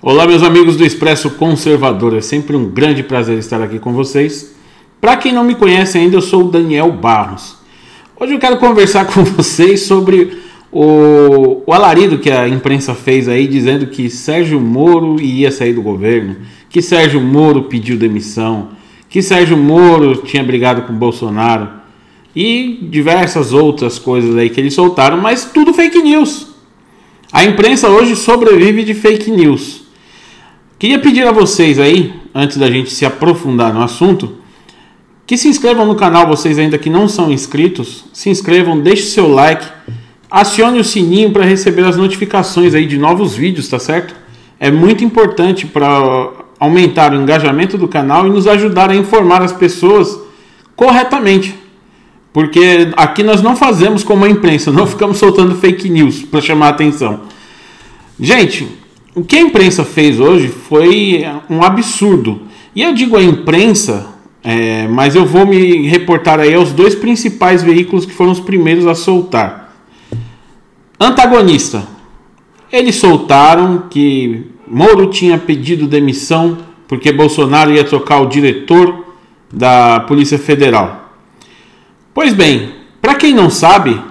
Olá, meus amigos do Expresso Conservador, é sempre um grande prazer estar aqui com vocês. Para quem não me conhece ainda, eu sou o Daniel Barros. Hoje eu quero conversar com vocês sobre o alarido que a imprensa fez aí, dizendo que Sérgio Moro ia sair do governo, que Sérgio Moro pediu demissão, que Sérgio Moro tinha brigado com Bolsonaro e diversas outras coisas aí que eles soltaram, mas tudo fake news. A imprensa hoje sobrevive de fake news. Queria pedir a vocês aí, antes da gente se aprofundar no assunto, que se inscrevam no canal, vocês ainda que não são inscritos, se inscrevam, deixe seu like, acione o sininho para receber as notificações aí de novos vídeos, tá certo? É muito importante para aumentar o engajamento do canal e nos ajudar a informar as pessoas corretamente. Porque aqui nós não fazemos como a imprensa, não ficamos soltando fake news para chamar a atenção. Gente, o que a imprensa fez hoje foi um absurdo. E eu digo a imprensa, mas eu vou me reportar aí aos dois principais veículos que foram os primeiros a soltar. Antagonista. Eles soltaram que Moro tinha pedido demissão porque Bolsonaro ia trocar o diretor da Polícia Federal. Pois bem, para quem não sabe,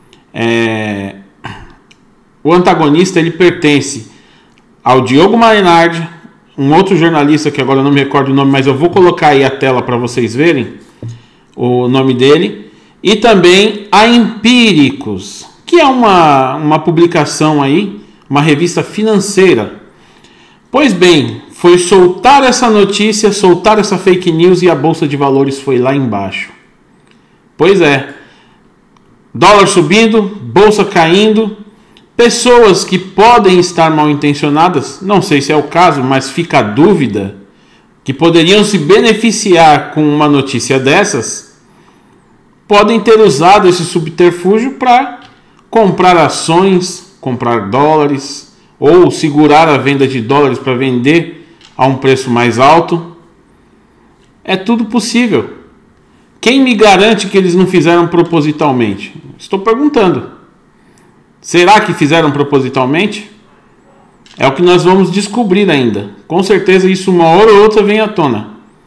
o antagonista ele pertence ao Diogo Mainardi, um outro jornalista que agora eu não me recordo o nome, mas eu vou colocar aí a tela para vocês verem o nome dele, e também a Empíricos, que é uma publicação aí, uma revista financeira. Pois bem, foi soltar essa notícia, soltar essa fake news e a Bolsa de Valores foi lá embaixo. Pois é, dólar subindo, bolsa caindo, pessoas que podem estar mal intencionadas, não sei se é o caso, mas fica a dúvida, que poderiam se beneficiar com uma notícia dessas, podem ter usado esse subterfúgio para comprar ações, comprar dólares, ou segurar a venda de dólares para vender a um preço mais alto. É tudo possível. Quem me garante que eles não fizeram propositalmente? Estou perguntando. Será que fizeram propositalmente? É o que nós vamos descobrir ainda. Com certeza isso uma hora ou outra vem à tona.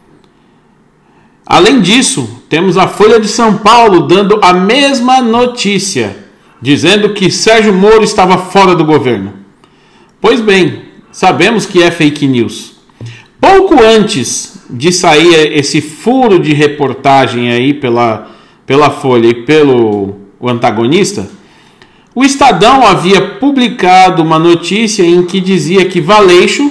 Além disso, temos a Folha de São Paulo dando a mesma notícia, dizendo que Sérgio Moro estava fora do governo. Pois bem, sabemos que é fake news. Pouco antes de sair esse furo de reportagem aí pela Folha e pelo antagonista, o Estadão havia publicado uma notícia em que dizia que Valeixo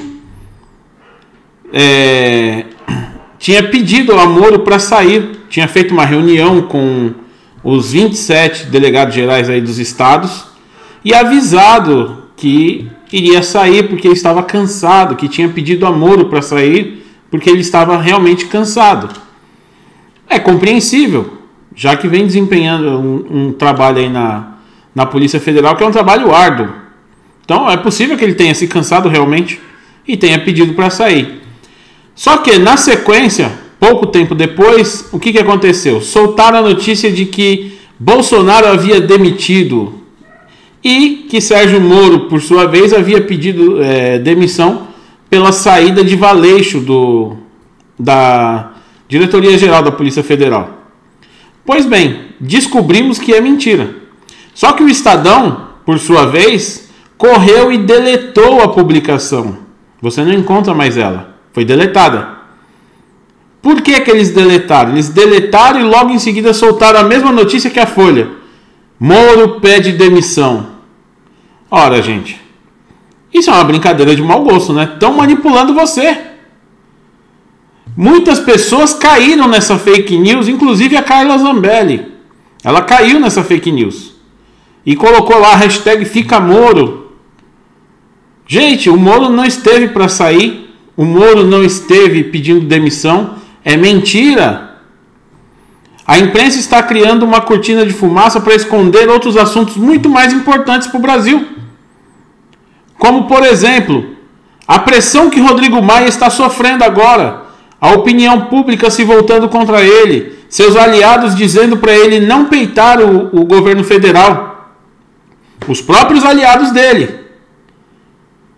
tinha pedido a Moro para sair, tinha feito uma reunião com os 27 delegados gerais aí dos estados e avisado que iria sair porque ele estava cansado, que tinha pedido a Moro para sair porque ele estava realmente cansado. É compreensível, já que vem desempenhando um trabalho aí na Polícia Federal, que é um trabalho árduo. Então é possível que ele tenha se cansado realmente e tenha pedido para sair. Só que na sequência, pouco tempo depois, o que aconteceu? Soltaram a notícia de que Bolsonaro havia demitido e que Sérgio Moro, por sua vez, havia pedido demissão pela saída de Valeixo da Diretoria-Geral da Polícia Federal. Pois bem, descobrimos que é mentira. Só que o Estadão, por sua vez, correu e deletou a publicação. Você não encontra mais ela. Foi deletada. Por que eles deletaram? Eles deletaram e logo em seguida soltaram a mesma notícia que a Folha. Moro pede demissão. Ora, gente, isso é uma brincadeira de mau gosto, né? Estão manipulando você. Muitas pessoas caíram nessa fake news, inclusive a Carla Zambelli. Ela caiu nessa fake news. E colocou lá a hashtag Fica Moro. Gente, o Moro não esteve para sair. O Moro não esteve pedindo demissão. É mentira. A imprensa está criando uma cortina de fumaça para esconder outros assuntos muito mais importantes para o Brasil. Como, por exemplo, a pressão que Rodrigo Maia está sofrendo agora. A opinião pública se voltando contra ele. Seus aliados dizendo para ele não peitar o governo federal. Os próprios aliados dele.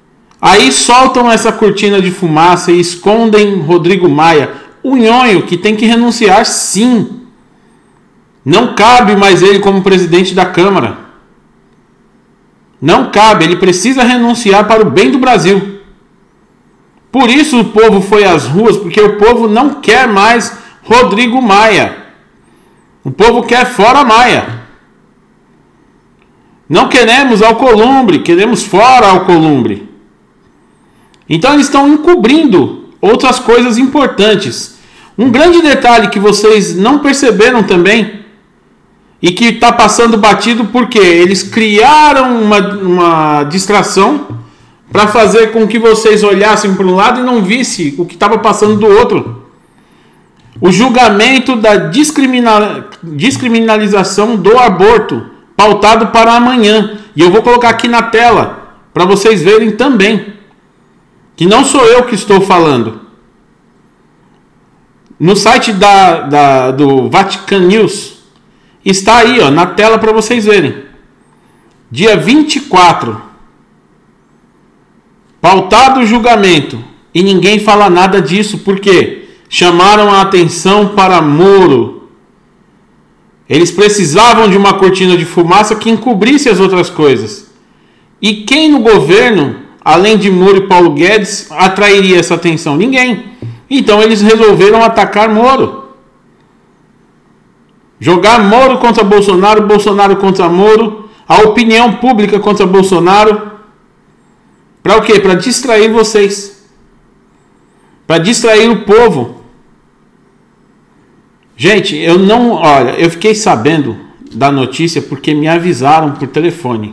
Aí soltam essa cortina de fumaça e escondem Rodrigo Maia, o nhonho que tem que renunciar sim. Não cabe mais ele como presidente da Câmara. Não cabe, ele precisa renunciar para o bem do Brasil. Por isso o povo foi às ruas, porque o povo não quer mais Rodrigo Maia. O povo quer fora Maia. Não queremos Alcolumbre, queremos fora Alcolumbre. Então eles estão encobrindo outras coisas importantes. Um grande detalhe que vocês não perceberam também e que está passando batido porque eles criaram uma distração para fazer com que vocês olhassem para um lado e não vissem o que estava passando do outro. O julgamento da descriminalização do aborto, pautado para amanhã. E eu vou colocar aqui na tela para vocês verem também que não sou eu que estou falando. No site do Vatican News está aí, ó, na tela para vocês verem. Dia 24. Pautado o julgamento. E ninguém fala nada disso. Por quê? Chamaram a atenção para Moro. Eles precisavam de uma cortina de fumaça que encobrisse as outras coisas. E quem no governo, além de Moro e Paulo Guedes, atrairia essa atenção? Ninguém. Então eles resolveram atacar Moro. Jogar Moro contra Bolsonaro, Bolsonaro contra Moro, a opinião pública contra Bolsonaro. Para o quê? Para distrair vocês. Para distrair o povo. Gente, eu fiquei sabendo da notícia porque me avisaram por telefone.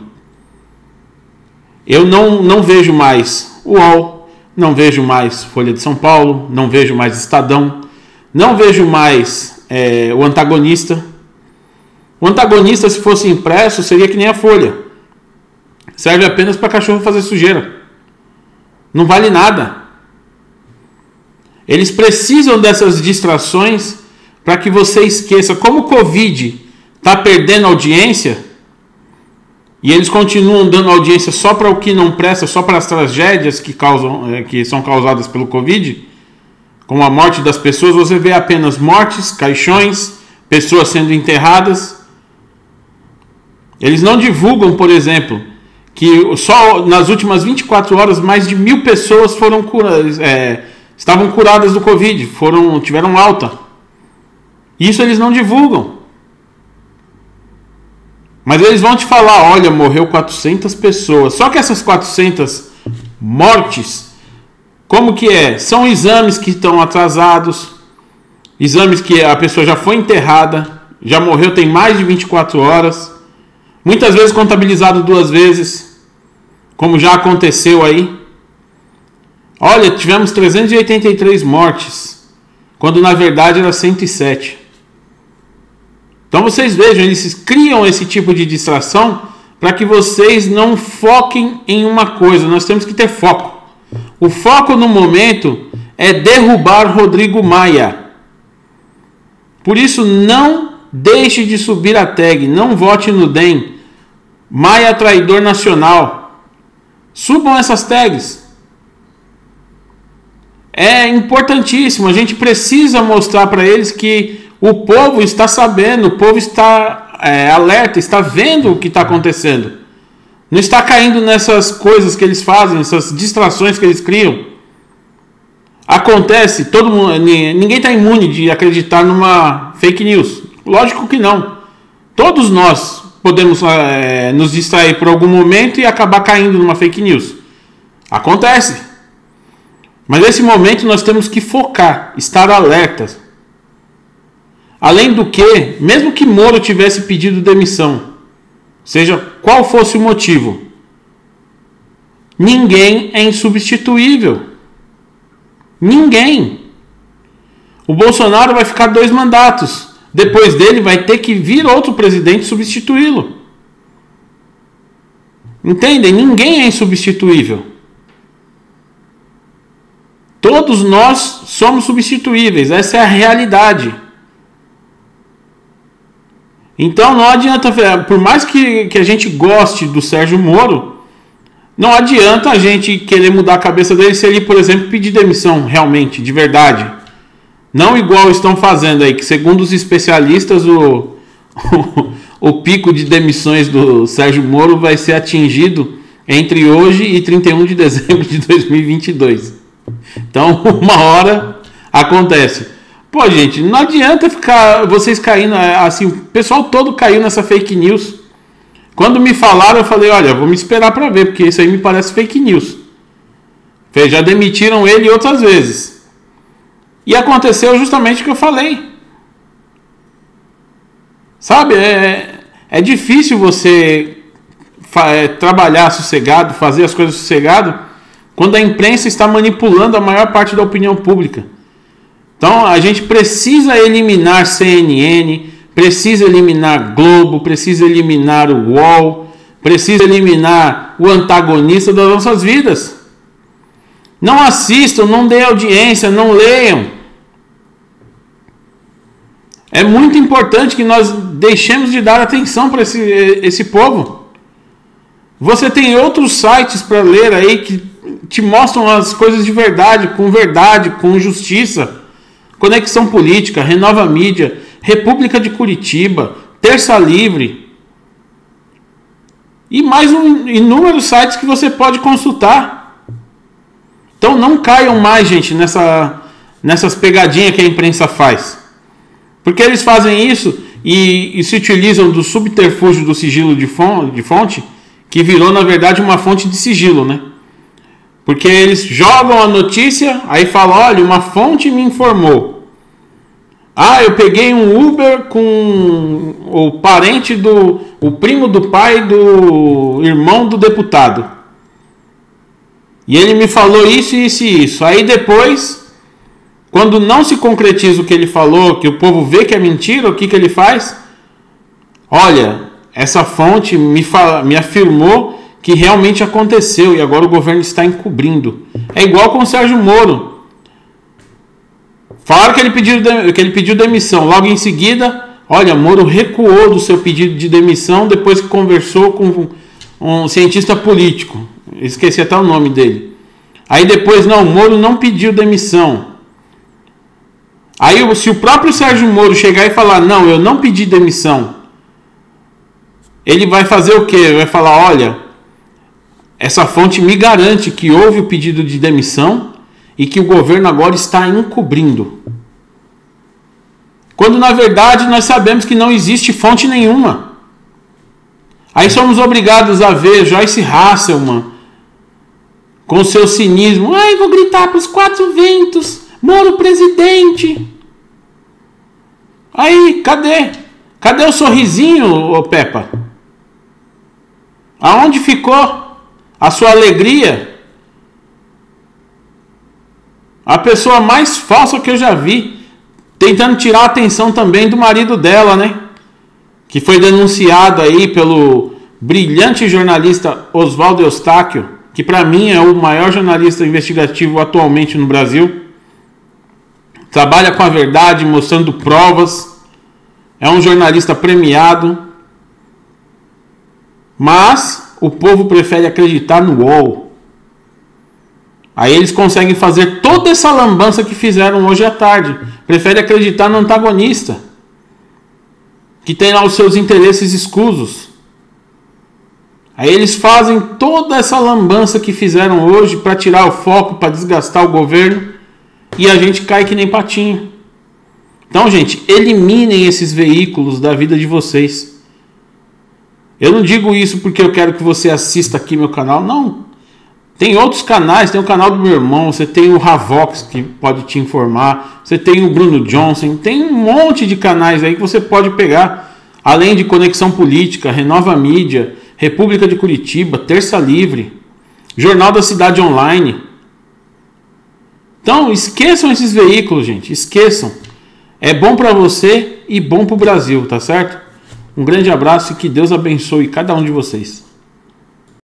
Eu não vejo mais o UOL, não vejo mais Folha de São Paulo, não vejo mais Estadão, não vejo mais o Antagonista. O Antagonista, se fosse impresso, seria que nem a Folha. Serve apenas para cachorro fazer sujeira. Não vale nada. Eles precisam dessas distrações para que você esqueça. Como o Covid está perdendo audiência, e eles continuam dando audiência só para o que não presta, só para as tragédias que são causadas pelo Covid, como a morte das pessoas, você vê apenas mortes, caixões, pessoas sendo enterradas. Eles não divulgam, por exemplo, que só nas últimas 24 horas mais de 1.000 pessoas foram estavam curadas do Covid, tiveram alta. Isso eles não divulgam. Mas eles vão te falar, olha, morreu 400 pessoas. Só que essas 400 mortes, como que é? São exames que estão atrasados, exames que a pessoa já foi enterrada, já morreu tem mais de 24 horas, muitas vezes contabilizado 2 vezes, como já aconteceu aí. Olha, tivemos 383 mortes, quando na verdade era 107. Então vocês vejam, eles criam esse tipo de distração para que vocês não foquem em uma coisa. Nós temos que ter foco. O foco no momento é derrubar Rodrigo Maia. Por isso não deixe de subir a tag, não vote no DEM. Maia traidor nacional. Subam essas tags. É importantíssimo, a gente precisa mostrar para eles que o povo está sabendo, o povo está alerta, está vendo o que está acontecendo. Não está caindo nessas coisas que eles fazem, essas distrações que eles criam. Acontece, todo mundo, ninguém está imune de acreditar numa fake news. Lógico que não. Todos nós podemos nos distrair por algum momento e acabar caindo numa fake news. Acontece. Mas nesse momento nós temos que focar, estar alertas. Além do que, mesmo que Moro tivesse pedido demissão, seja qual fosse o motivo, ninguém é insubstituível. Ninguém. O Bolsonaro vai ficar 2 mandatos. Depois dele vai ter que vir outro presidente substituí-lo. Entendem? Ninguém é insubstituível. Todos nós somos substituíveis. Essa é a realidade. Então não adianta, por mais que a gente goste do Sérgio Moro, Não adianta a gente querer mudar a cabeça dele se ele, por exemplo, pedir demissão realmente, de verdade. Não igual estão fazendo aí, que segundo os especialistas, o pico de demissões do Sérgio Moro vai ser atingido entre hoje e 31 de dezembro de 2022. Então, uma hora acontece. Pô, gente, não adianta ficar vocês caindo assim, o pessoal todo caiu nessa fake news. Quando me falaram, eu falei, olha, vou me esperar para ver, porque isso aí me parece fake news. Já demitiram ele outras vezes. E aconteceu justamente o que eu falei. Sabe, é difícil você trabalhar sossegado, fazer as coisas sossegado, quando a imprensa está manipulando a maior parte da opinião pública. Então, a gente precisa eliminar CNN, precisa eliminar Globo, precisa eliminar o UOL, precisa eliminar o antagonista das nossas vidas. Não assistam, não deem audiência, não leiam. É muito importante que nós deixemos de dar atenção para esse povo. Você tem outros sites para ler aí que te mostram as coisas de verdade, com justiça. Conexão Política, Renova Mídia, República de Curitiba, Terça Livre e mais inúmeros sites que você pode consultar. Então não caiam mais, gente, nessas pegadinhas que a imprensa faz. Porque eles fazem isso e se utilizam do subterfúgio do sigilo de fonte, que virou na verdade uma fonte de sigilo, né? Porque eles jogam a notícia, aí falam, olha, uma fonte me informou. Ah, eu peguei um Uber com o parente o primo do pai do irmão do deputado. E ele me falou isso, isso e isso. Aí depois, quando não se concretiza o que ele falou, que o povo vê que é mentira, o que ele faz? Olha, essa fonte me afirmou que realmente aconteceu e agora o governo está encobrindo. É igual com o Sérgio Moro. Falaram que ele pediu demissão. Logo em seguida, olha, Moro recuou do seu pedido de demissão depois que conversou com um cientista político. Esqueci até o nome dele. Aí depois, não, Moro não pediu demissão. Aí se o próprio Sérgio Moro chegar e falar, não, eu não pedi demissão, ele vai fazer o quê? Ele vai falar, olha, essa fonte me garante que houve o pedido de demissão e que o governo agora está encobrindo. Quando na verdade nós sabemos que não existe fonte nenhuma. Aí somos obrigados a ver Joyce Hasselman com seu cinismo. Ai, vou gritar para os quatro ventos, Moro presidente. Aí, cadê? Cadê o sorrisinho, ô Peppa? Aonde ficou a sua alegria? A pessoa mais falsa que eu já vi, tentando tirar a atenção também do marido dela, né? Que foi denunciado aí pelo brilhante jornalista Oswaldo Eustáquio, que para mim é o maior jornalista investigativo atualmente no Brasil. Trabalha com a verdade, mostrando provas. É um jornalista premiado. Mas o povo prefere acreditar no UOL. Aí eles conseguem fazer toda essa lambança que fizeram hoje à tarde. Prefere acreditar no antagonista, que tem lá os seus interesses escusos. Aí eles fazem toda essa lambança que fizeram hoje para tirar o foco, para desgastar o governo, e a gente cai que nem patinho. Então, gente, eliminem esses veículos da vida de vocês. Eu não digo isso porque eu quero que você assista aqui meu canal, não. Tem outros canais, tem o canal do meu irmão, você tem o Ravox que pode te informar, você tem o Bruno Johnson, tem um monte de canais aí que você pode pegar, além de Conexão Política, Renova Mídia, República de Curitiba, Terça Livre, Jornal da Cidade Online. Então, esqueçam esses veículos, gente, esqueçam. É bom para você e bom para o Brasil, tá certo? Um grande abraço e que Deus abençoe cada um de vocês.